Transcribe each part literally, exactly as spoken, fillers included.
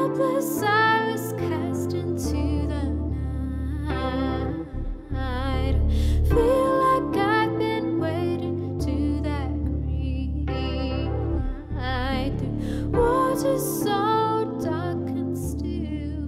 Helpless, I was cast into the night. Feel like I've been waiting to that green light through waters so dark and still,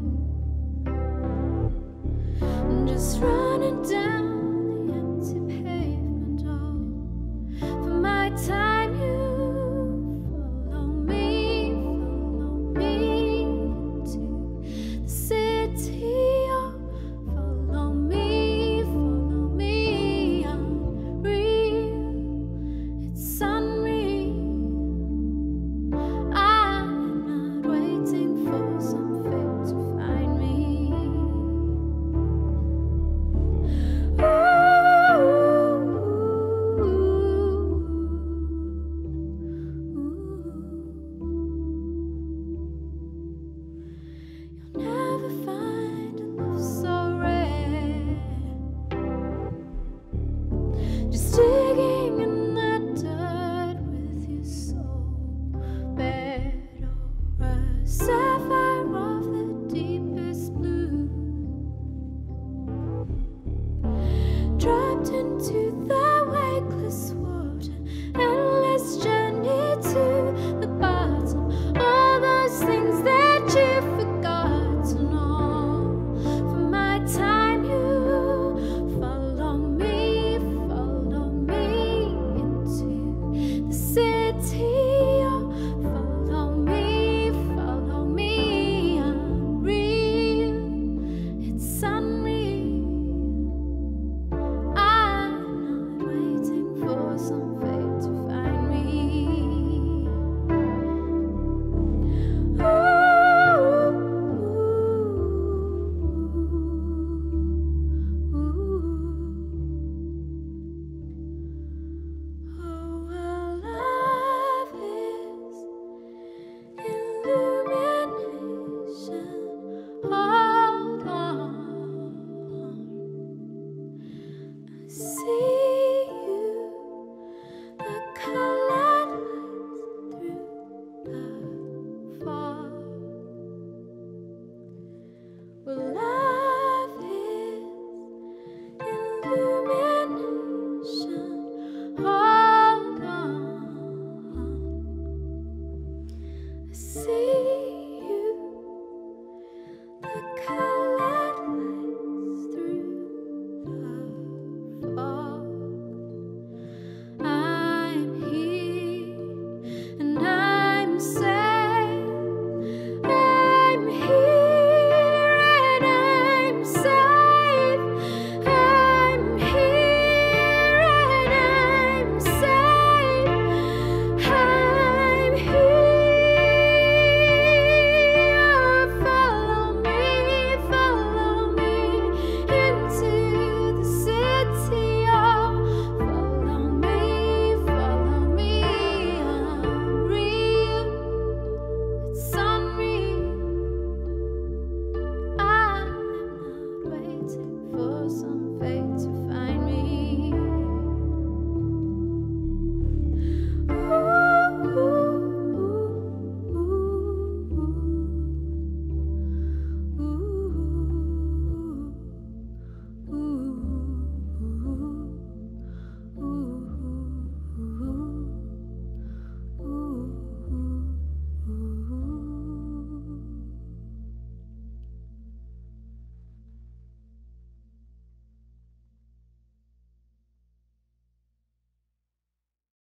just running down the empty pavement. Oh, for my time you follow me, follow me to the city. Oh, follow me, follow me, unreal, it's unreal. I'm not waiting for some fate to find me. You'll never find a love so rare, just digging in the dirt with your soul bare, or a